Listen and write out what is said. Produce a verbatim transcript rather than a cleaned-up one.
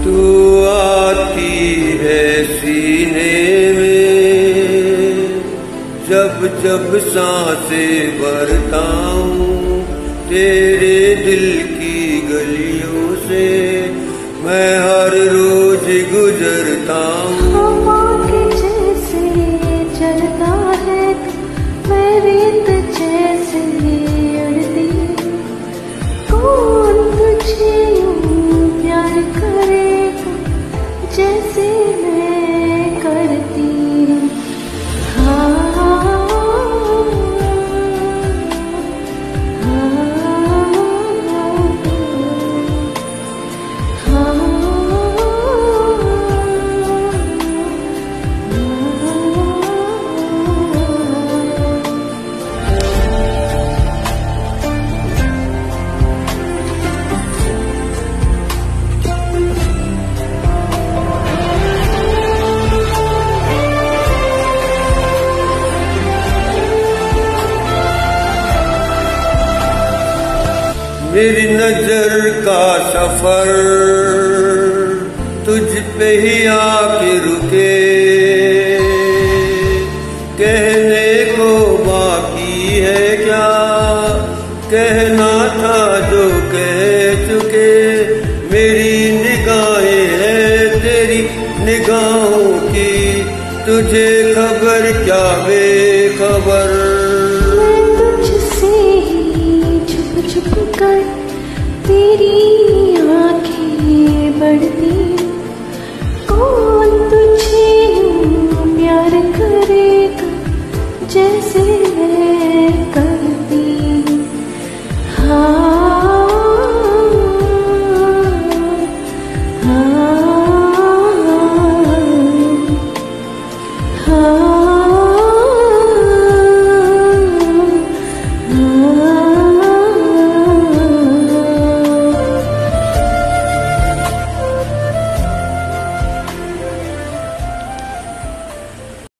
तू आती है सीने में, जब जब सांसें भरता हूँ तेरे दिल की गलियों से, मैं हर रोज गुजरता हूँ। हवा के जैसे चलता है मैं रेत जैसे उड़ती, कौन तुझे यूं प्यार करेगा जैसे मैं करती। हाँ मेरी नजर का सफर तुझ पे ही आके रुके, कहने को बाकी है क्या, कहना था जो कह चुके। मेरी निगाहें हैं तेरी निगाहों की, तुझे खबर क्या बेखबर। छुप कर तेरी आंखें बढ़ती